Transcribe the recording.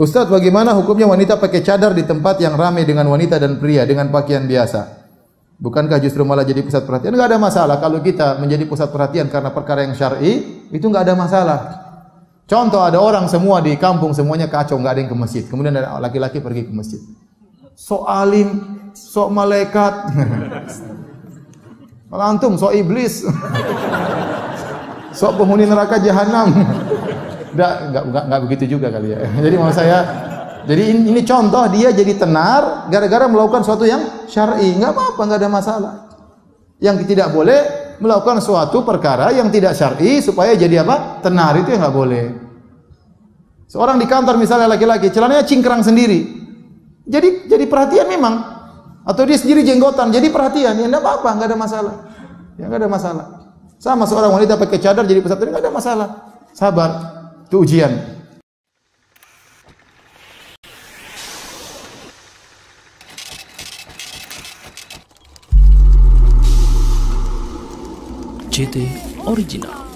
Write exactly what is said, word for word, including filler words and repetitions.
Ustadz, bagaimana hukumnya wanita pakai cadar di tempat yang ramai dengan wanita dan pria dengan pakaian biasa? Bukankah justru malah jadi pusat perhatian? Enggak ada masalah kalau kita menjadi pusat perhatian karena perkara yang syar'i, itu enggak ada masalah. Contoh, ada orang semua di kampung semuanya kacau, enggak ada yang ke masjid. Kemudian ada laki-laki pergi ke masjid. Sok alim, sok malaikat. Malah antum sok iblis. Sok penghuni neraka jahanam. Enggak, enggak, enggak, enggak begitu juga kali ya. Jadi maksud saya, jadi ini, ini contoh dia jadi tenar gara-gara melakukan sesuatu yang syar'i. Enggak apa-apa, enggak ada masalah. Yang tidak boleh melakukan suatu perkara yang tidak syar'i supaya jadi apa? Tenar, itu yang enggak boleh. Seorang di kantor misalnya laki-laki, celananya cingkrang sendiri. Jadi jadi perhatian memang. Atau dia sendiri jenggotan, jadi perhatian. Ya enggak apa-apa, enggak ada masalah. Ya enggak ada masalah. Sama seorang wanita pakai cadar jadi pusat perhatian, enggak ada masalah. Sabar. Itu ujian. C T Original.